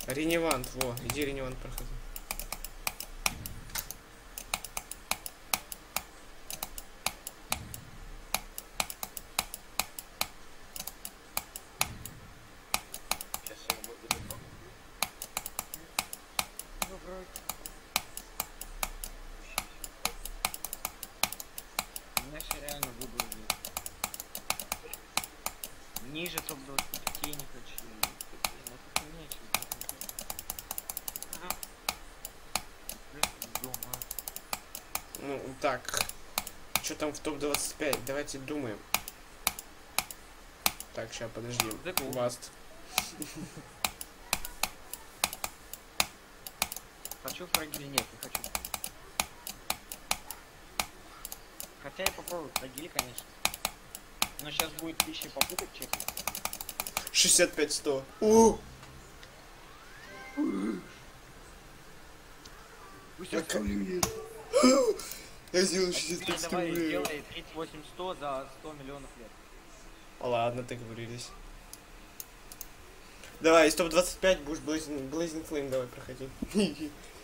Реневант, во, иди Реневант проходи. Сейчас я его буду трогать. Ну, вроде. Меня же реально выгрузили. Ниже топ-25 не хочу. Ну, тут нечего. Дома. Ну, так. Что там в топ-25? Давайте думаем. Так, сейчас, подожди. The Gold. Васт. Хочу фрагиль, нет, не хочу. Хотя я попробую фрагиль, конечно. Но сейчас будет 1000 попыток чекать. 65-100. О! Вы сейчас Я сделал Давай 65-100. сделай 38-100 за 100 миллионов лет. Ладно, договорились. Давай, из топ-25 будешь Blazing Flame, давай проходи.